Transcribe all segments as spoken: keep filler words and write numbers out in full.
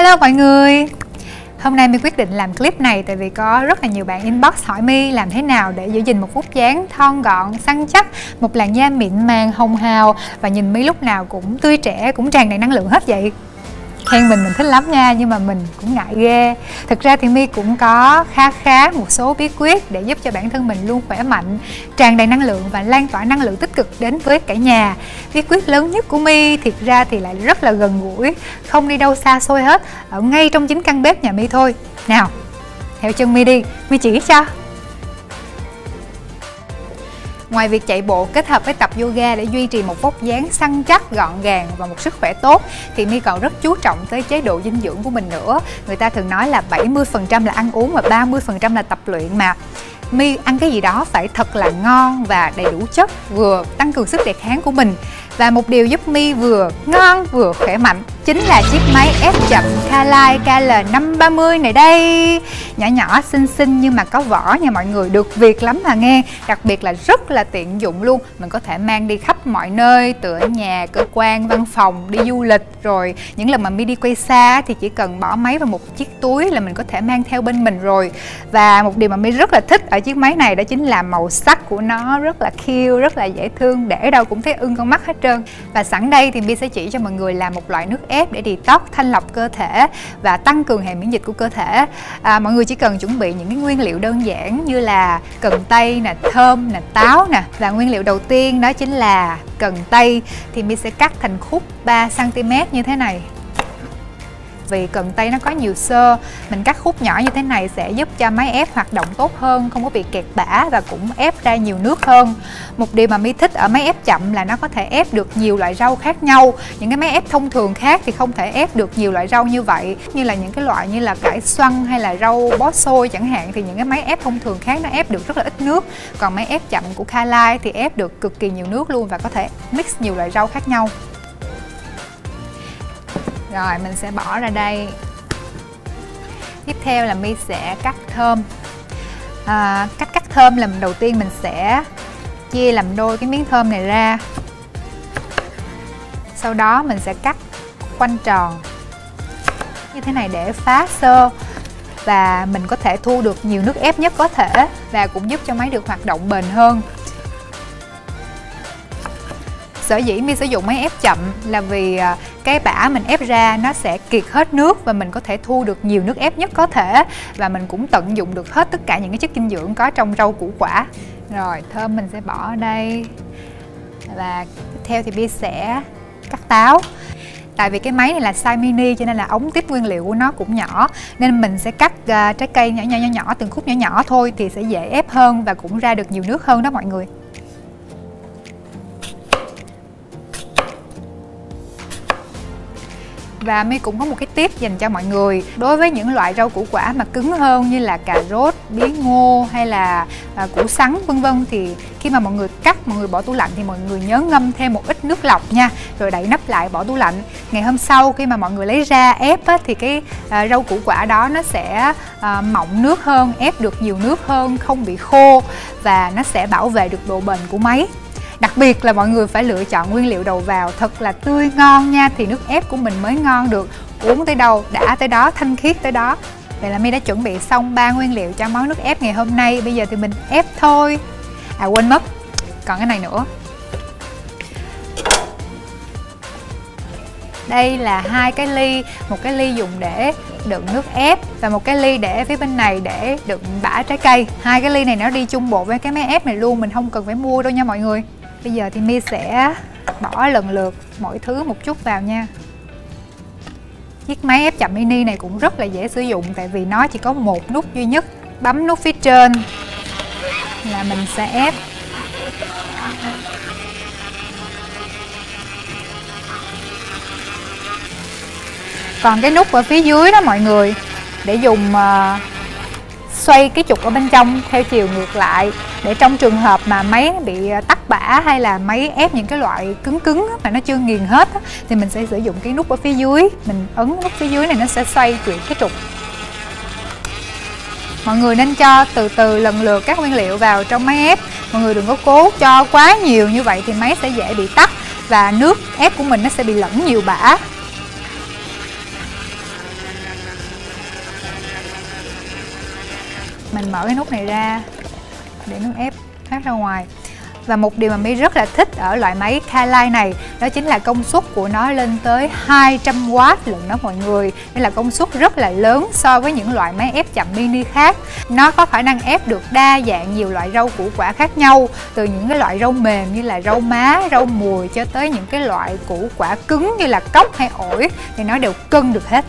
Hello mọi người. Hôm nay My quyết định làm clip này tại vì có rất là nhiều bạn inbox hỏi My làm thế nào để giữ gìn một vóc dáng thon gọn, săn chắc, một làn da mịn màng, hồng hào và nhìn My lúc nào cũng tươi trẻ, cũng tràn đầy năng lượng hết vậy. Khen mình mình thích lắm nha, nhưng mà mình cũng ngại ghê. Thực ra thì My cũng có khá khá một số bí quyết để giúp cho bản thân mình luôn khỏe mạnh, tràn đầy năng lượng và lan tỏa năng lượng tích cực đến với cả nhà. Bí quyết lớn nhất của My thiệt ra thì lại rất là gần gũi, không đi đâu xa xôi hết, ở ngay trong chính căn bếp nhà My thôi. Nào, theo chân My đi, My chỉ cho. Ngoài việc chạy bộ kết hợp với tập yoga để duy trì một vóc dáng săn chắc, gọn gàng và một sức khỏe tốt thì My còn rất chú trọng tới chế độ dinh dưỡng của mình nữa. Người ta thường nói là bảy mươi phần trăm là ăn uống và ba mươi phần trăm là tập luyện mà. My ăn cái gì đó phải thật là ngon và đầy đủ chất, vừa tăng cường sức đề kháng của mình. Và một điều giúp My vừa ngon vừa khỏe mạnh chính là chiếc máy ép chậm K-Line K L năm ba mươi này đây. Nhỏ nhỏ xinh xinh nhưng mà có vỏ nha mọi người, được việc lắm mà nghe. Đặc biệt là rất là tiện dụng luôn. Mình có thể mang đi khắp mọi nơi, từ ở nhà, cơ quan, văn phòng, đi du lịch. Rồi những lần mà My đi quay xa thì chỉ cần bỏ máy vào một chiếc túi là mình có thể mang theo bên mình rồi. Và một điều mà My rất là thích ở chiếc máy này đó chính là màu sắc của nó rất là cute, rất là dễ thương, để đâu cũng thấy ưng con mắt hết trơn. Và sẵn đây thì My sẽ chỉ cho mọi người làm một loại nước ép để detox, thanh lọc cơ thể và tăng cường hệ miễn dịch của cơ thể. À, mọi người chỉ cần chuẩn bị những cái nguyên liệu đơn giản như là cần tây nè, thơm nè, táo nè. Và nguyên liệu đầu tiên đó chính là cần tây, thì My sẽ cắt thành khúc ba xăng ti mét như thế này. Vì cần tây nó có nhiều xơ, mình cắt khúc nhỏ như thế này sẽ giúp cho máy ép hoạt động tốt hơn, không có bị kẹt bã và cũng ép ra nhiều nước hơn. Một điều mà My thích ở máy ép chậm là nó có thể ép được nhiều loại rau khác nhau. Những cái máy ép thông thường khác thì không thể ép được nhiều loại rau như vậy. Như là những cái loại như là cải xoăn hay là rau bó xôi chẳng hạn, thì những cái máy ép thông thường khác nó ép được rất là ít nước. Còn máy ép chậm của K-Line thì ép được cực kỳ nhiều nước luôn và có thể mix nhiều loại rau khác nhau. Rồi mình sẽ bỏ ra đây. Tiếp theo là My sẽ cắt thơm. à, Cách cắt thơm là đầu tiên mình sẽ chia làm đôi cái miếng thơm này ra. Sau đó mình sẽ cắt quanh tròn như thế này để phá xơ. Và mình có thể thu được nhiều nước ép nhất có thể. Và cũng giúp cho máy được hoạt động bền hơn. Sở dĩ My sử dụng máy ép chậm là vì cái bã mình ép ra nó sẽ kiệt hết nước và mình có thể thu được nhiều nước ép nhất có thể. Và mình cũng tận dụng được hết tất cả những cái chất dinh dưỡng có trong rau củ quả. Rồi thơm mình sẽ bỏ ở đây. Và tiếp theo thì My sẽ cắt táo. Tại vì cái máy này là size mini cho nên là ống tiếp nguyên liệu của nó cũng nhỏ, nên mình sẽ cắt uh, trái cây nhỏ nhỏ nhỏ nhỏ từng khúc nhỏ nhỏ thôi thì sẽ dễ ép hơn và cũng ra được nhiều nước hơn đó mọi người. Và My cũng có một cái tip dành cho mọi người. Đối với những loại rau củ quả mà cứng hơn như là cà rốt, bí ngô hay là à, củ sắn vân vân, thì khi mà mọi người cắt, mọi người bỏ tủ lạnh thì mọi người nhớ ngâm thêm một ít nước lọc nha, rồi đậy nắp lại bỏ tủ lạnh. Ngày hôm sau khi mà mọi người lấy ra ép á, thì cái à, rau củ quả đó nó sẽ à, mọng nước hơn, ép được nhiều nước hơn, không bị khô và nó sẽ bảo vệ được độ bền của máy. Đặc biệt là mọi người phải lựa chọn nguyên liệu đầu vào thật là tươi ngon nha, thì nước ép của mình mới ngon được. Uống tới đâu đã tới đó, thanh khiết tới đó. Vậy là My đã chuẩn bị xong ba nguyên liệu cho món nước ép ngày hôm nay. Bây giờ thì mình ép thôi. À quên mất, còn cái này nữa. Đây là hai cái ly, một cái ly dùng để đựng nước ép và một cái ly để phía bên này để đựng bã trái cây. Hai cái ly này nó đi chung bộ với cái máy ép này luôn, mình không cần phải mua đâu nha mọi người. Bây giờ thì My sẽ bỏ lần lượt mỗi thứ một chút vào nha. Chiếc máy ép chậm mini này cũng rất là dễ sử dụng tại vì nó chỉ có một nút duy nhất. Bấm nút phía trên là mình sẽ ép. Còn cái nút ở phía dưới đó mọi người, để dùng uh, xoay cái trục ở bên trong theo chiều ngược lại, để trong trường hợp mà máy bị tắc bã hay là máy ép những cái loại cứng cứng mà nó chưa nghiền hết thì mình sẽ sử dụng cái nút ở phía dưới. Mình ấn nút phía dưới này nó sẽ xoay chuyển cái trục. Mọi người nên cho từ từ lần lượt các nguyên liệu vào trong máy ép. Mọi người đừng có cố cho quá nhiều như vậy thì máy sẽ dễ bị tắc và nước ép của mình nó sẽ bị lẫn nhiều bã. Mình mở cái nút này ra để nước ép thoát ra ngoài. Và một điều mà My rất là thích ở loại máy Carlyle này đó chính là công suất của nó lên tới hai trăm oát lận đó mọi người. Đây là công suất rất là lớn so với những loại máy ép chậm mini khác. Nó có khả năng ép được đa dạng nhiều loại rau củ quả khác nhau, từ những cái loại rau mềm như là rau má, rau mùi cho tới những cái loại củ quả cứng như là cóc hay ổi thì nó đều cân được hết.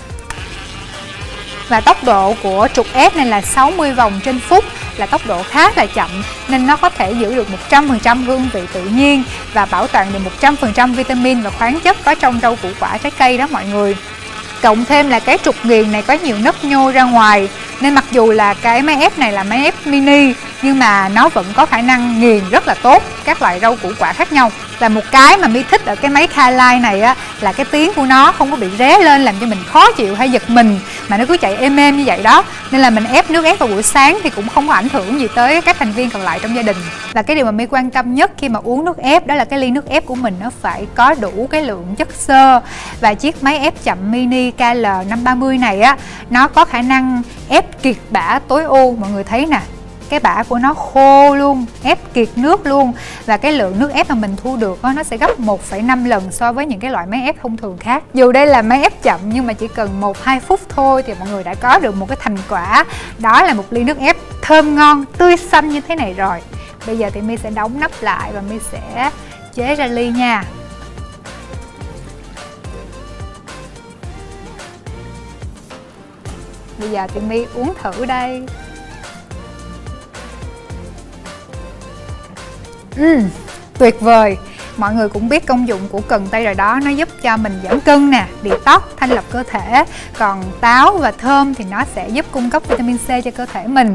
Và tốc độ của trục ép này là sáu mươi vòng trên phút, là tốc độ khá là chậm nên nó có thể giữ được một trăm phần trăm hương vị tự nhiên và bảo toàn được một trăm phần trăm vitamin và khoáng chất có trong rau củ quả trái cây đó mọi người. Cộng thêm là cái trục nghiền này có nhiều nấc nhô ra ngoài nên mặc dù là cái máy ép này là máy ép mini nhưng mà nó vẫn có khả năng nghiền rất là tốt các loại rau củ quả khác nhau. Và một cái mà My thích ở cái máy Carlyle này á là cái tiếng của nó không có bị ré lên làm cho mình khó chịu hay giật mình, mà nó cứ chạy êm êm như vậy đó. Nên là mình ép nước ép vào buổi sáng thì cũng không có ảnh hưởng gì tới các thành viên còn lại trong gia đình. Và cái điều mà My quan tâm nhất khi mà uống nước ép đó là cái ly nước ép của mình nó phải có đủ cái lượng chất xơ. Và chiếc máy ép chậm mini K L năm ba mươi này á, nó có khả năng ép kiệt bã tối ưu. Mọi người thấy nè, cái bã của nó khô luôn, ép kiệt nước luôn. Và cái lượng nước ép mà mình thu được đó, nó sẽ gấp một phẩy năm lần so với những cái loại máy ép thông thường khác. Dù đây là máy ép chậm nhưng mà chỉ cần một hai phút thôi thì mọi người đã có được một cái thành quả. Đó là một ly nước ép thơm ngon, tươi xanh như thế này rồi. Bây giờ thì My sẽ đóng nắp lại và My sẽ chế ra ly nha. Bây giờ thì My uống thử đây. Uhm, tuyệt vời. Mọi người cũng biết công dụng của cần tây rồi đó. Nó giúp cho mình giảm cân nè, detox, thanh lọc cơ thể. Còn táo và thơm thì nó sẽ giúp cung cấp vitamin C cho cơ thể mình.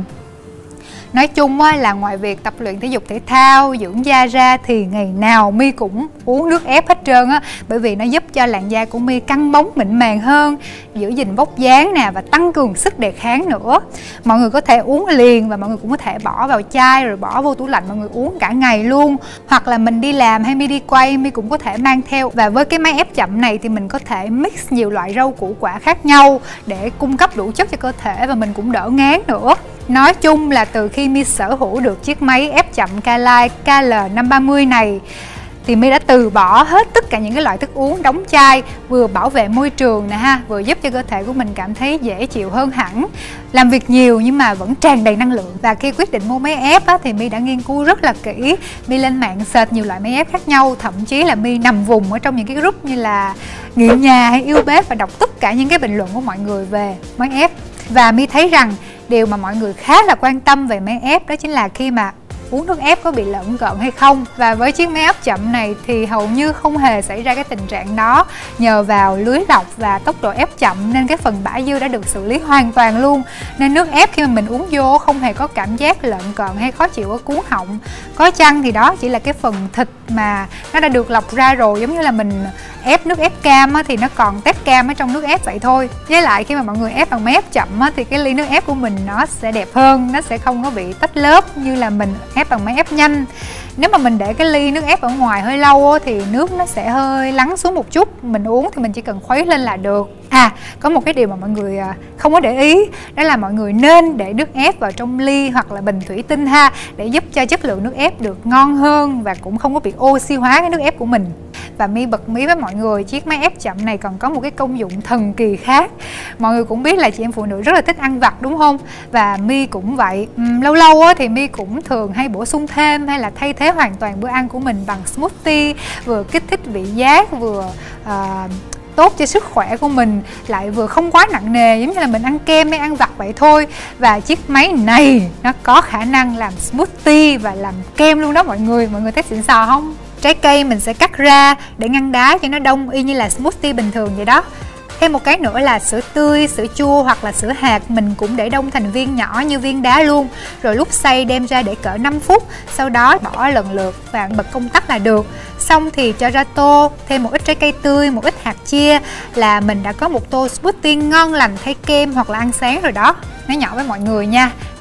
Nói chung là ngoài việc tập luyện thể dục thể thao, dưỡng da ra thì ngày nào My cũng uống nước ép hết trơn á. Bởi vì nó giúp cho làn da của My căng bóng mịn màng hơn, giữ gìn vóc dáng nè và tăng cường sức đề kháng nữa. Mọi người có thể uống liền và mọi người cũng có thể bỏ vào chai rồi bỏ vô tủ lạnh mọi người uống cả ngày luôn. Hoặc là mình đi làm hay My đi quay My cũng có thể mang theo. Và với cái máy ép chậm này thì mình có thể mix nhiều loại rau củ quả khác nhau để cung cấp đủ chất cho cơ thể và mình cũng đỡ ngán nữa. Nói chung là từ khi My sở hữu được chiếc máy ép chậm Carlyle K L năm ba mươi này thì My đã từ bỏ hết tất cả những cái loại thức uống đóng chai, vừa bảo vệ môi trường nè ha, vừa giúp cho cơ thể của mình cảm thấy dễ chịu hơn hẳn. Làm việc nhiều nhưng mà vẫn tràn đầy năng lượng. Và khi quyết định mua máy ép á, thì My đã nghiên cứu rất là kỹ. My lên mạng search nhiều loại máy ép khác nhau, thậm chí là My nằm vùng ở trong những cái group như là Nghiện Nhà hay Yêu Bếp và đọc tất cả những cái bình luận của mọi người về máy ép. Và My thấy rằng điều mà mọi người khá là quan tâm về máy ép đó chính là khi mà uống nước ép có bị lợn cợn hay không. Và với chiếc máy ép chậm này thì hầu như không hề xảy ra cái tình trạng đó. Nhờ vào lưới lọc và tốc độ ép chậm nên cái phần bã dư đã được xử lý hoàn toàn luôn. Nên nước ép khi mà mình uống vô không hề có cảm giác lợn cợn hay khó chịu ở cuống họng. Có chăng thì đó chỉ là cái phần thịt mà nó đã được lọc ra rồi, giống như là mình ép nước ép cam á, thì nó còn tép cam ở trong nước ép vậy thôi. Với lại khi mà mọi người ép bằng máy ép chậm á, thì cái ly nước ép của mình nó sẽ đẹp hơn, nó sẽ không có bị tách lớp như là mình ép bằng máy ép nhanh. Nếu mà mình để cái ly nước ép ở ngoài hơi lâu á, thì nước nó sẽ hơi lắng xuống một chút. Mình uống thì mình chỉ cần khuấy lên là được. À, có một cái điều mà mọi người không có để ý, đó là mọi người nên để nước ép vào trong ly hoặc là bình thủy tinh ha, để giúp cho chất lượng nước ép được ngon hơn và cũng không có bị oxy hóa cái nước ép của mình. Và My bật mí với mọi người, chiếc máy ép chậm này còn có một cái công dụng thần kỳ khác. Mọi người cũng biết là chị em phụ nữ rất là thích ăn vặt đúng không? Và My cũng vậy. uhm, Lâu lâu á, thì My cũng thường hay bổ sung thêm hay là thay thế hoàn toàn bữa ăn của mình bằng smoothie, vừa kích thích vị giác, vừa uh, tốt cho sức khỏe của mình, lại vừa không quá nặng nề, giống như là mình ăn kem hay ăn vặt vậy thôi. Và chiếc máy này nó có khả năng làm smoothie và làm kem luôn đó mọi người. Mọi người thấy xịn sò không? Trái cây mình sẽ cắt ra để ngăn đá cho nó đông y như là smoothie bình thường vậy đó. Thêm một cái nữa là sữa tươi, sữa chua hoặc là sữa hạt mình cũng để đông thành viên nhỏ như viên đá luôn. Rồi lúc xay đem ra để cỡ năm phút, sau đó bỏ lần lượt và bật công tắc là được. Xong thì cho ra tô, thêm một ít trái cây tươi, một ít hạt chia là mình đã có một tô smoothie ngon lành thay kem hoặc là ăn sáng rồi đó. Nói nhỏ với mọi người nha,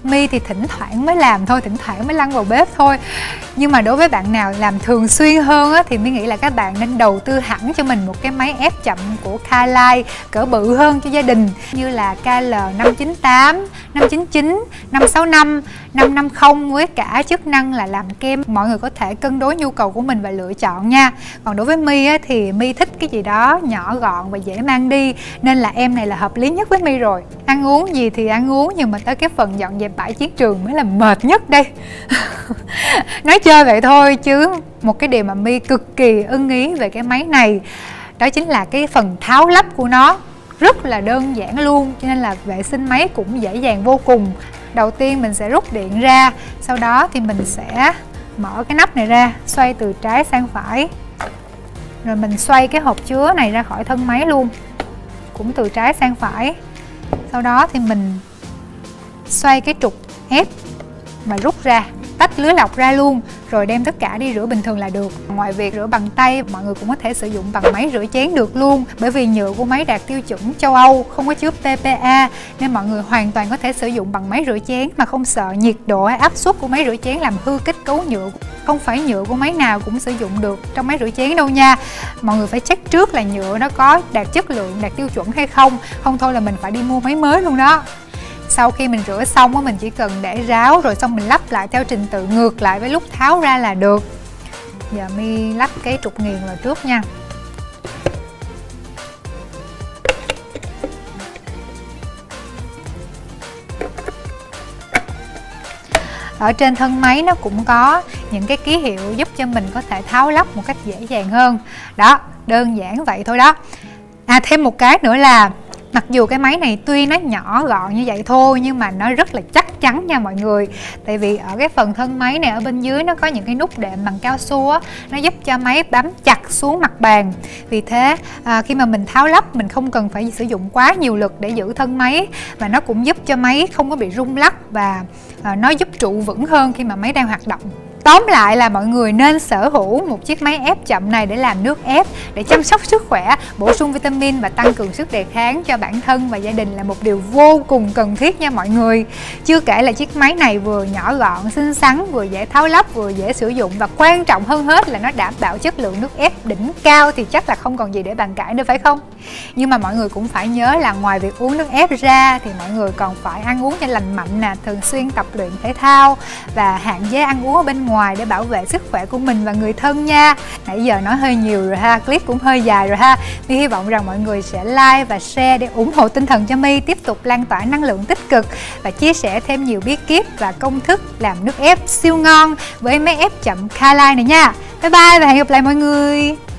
My thì thỉnh thoảng mới làm thôi, thỉnh thoảng mới lăn vào bếp thôi. Nhưng mà đối với bạn nào làm thường xuyên hơn á, thì My nghĩ là các bạn nên đầu tư hẳn cho mình một cái máy ép chậm của Carline cỡ bự hơn cho gia đình, như là K L năm chín tám, năm chín chín, năm sáu năm, năm năm không, với cả chức năng là làm kem. Mọi người có thể cân đối nhu cầu của mình và lựa chọn nha. Còn đối với My á, thì My thích cái gì đó nhỏ gọn và dễ mang đi, nên là em này là hợp lý nhất với My rồi. Ăn uống gì thì ăn uống, nhưng mà tới cái phần dọn dẹp bãi chiến trường mới là mệt nhất đây. Nói chơi vậy thôi chứ một cái điều mà My cực kỳ ưng ý về cái máy này đó chính là cái phần tháo lắp của nó rất là đơn giản luôn, cho nên là vệ sinh máy cũng dễ dàng vô cùng. Đầu tiên mình sẽ rút điện ra, sau đó thì mình sẽ mở cái nắp này ra, xoay từ trái sang phải, rồi mình xoay cái hộp chứa này ra khỏi thân máy luôn, cũng từ trái sang phải. Sau đó thì mình xoay cái trục ép và rút ra, tách lưới lọc ra luôn, rồi đem tất cả đi rửa bình thường là được. Ngoài việc rửa bằng tay, mọi người cũng có thể sử dụng bằng máy rửa chén được luôn. Bởi vì nhựa của máy đạt tiêu chuẩn châu Âu, không có chứa P P A, nên mọi người hoàn toàn có thể sử dụng bằng máy rửa chén mà không sợ nhiệt độ hay áp suất của máy rửa chén làm hư kết cấu nhựa. Không phải nhựa của máy nào cũng sử dụng được trong máy rửa chén đâu nha. Mọi người phải check trước là nhựa nó có đạt chất lượng, đạt tiêu chuẩn hay không. Không thôi là mình phải đi mua máy mới luôn đó. Sau khi mình rửa xong mình chỉ cần để ráo, rồi xong mình lắp lại theo trình tự ngược lại với lúc tháo ra là được. Giờ My lắp cái trục nghiền vào trước nha. Ở trên thân máy nó cũng có những cái ký hiệu giúp cho mình có thể tháo lắp một cách dễ dàng hơn. Đó, đơn giản vậy thôi đó. À, thêm một cái nữa là mặc dù cái máy này tuy nó nhỏ gọn như vậy thôi, nhưng mà nó rất là chắc chắn nha mọi người. Tại vì ở cái phần thân máy này, ở bên dưới nó có những cái nút đệm bằng cao su á, nó giúp cho máy bám chặt xuống mặt bàn. Vì thế à, khi mà mình tháo lắp, mình không cần phải sử dụng quá nhiều lực để giữ thân máy, và nó cũng giúp cho máy không có bị rung lắc, và à, nó giúp trụ vững hơn khi mà máy đang hoạt động. Tóm lại là mọi người nên sở hữu một chiếc máy ép chậm này để làm nước ép, để chăm sóc sức khỏe, bổ sung vitamin và tăng cường sức đề kháng cho bản thân và gia đình là một điều vô cùng cần thiết nha mọi người. Chưa kể là chiếc máy này vừa nhỏ gọn, xinh xắn, vừa dễ tháo lắp, vừa dễ sử dụng, và quan trọng hơn hết là nó đảm bảo chất lượng nước ép đỉnh cao, thì chắc là không còn gì để bàn cãi nữa phải không? Nhưng mà mọi người cũng phải nhớ là ngoài việc uống nước ép ra thì mọi người còn phải ăn uống cho lành mạnh nè, thường xuyên tập luyện thể thao và hạn chế ăn uống ở bên ngoài để bảo vệ sức khỏe của mình và người thân nha. Nãy giờ nói hơi nhiều rồi ha, clip cũng hơi dài rồi ha. My hy vọng rằng mọi người sẽ like và share để ủng hộ tinh thần cho My tiếp tục lan tỏa năng lượng tích cực và chia sẻ thêm nhiều bí kíp và công thức làm nước ép siêu ngon với máy ép chậm Carline này nha. Bye bye và hẹn gặp lại mọi người.